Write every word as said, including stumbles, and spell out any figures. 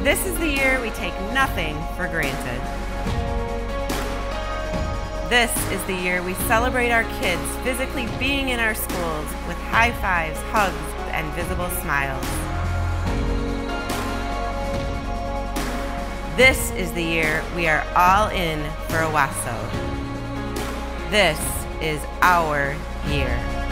This is the year we take nothing for granted. This is the year we celebrate our kids physically being in our schools with high fives, hugs, and visible smiles. This is the year we are all in for Owosso. This is our year.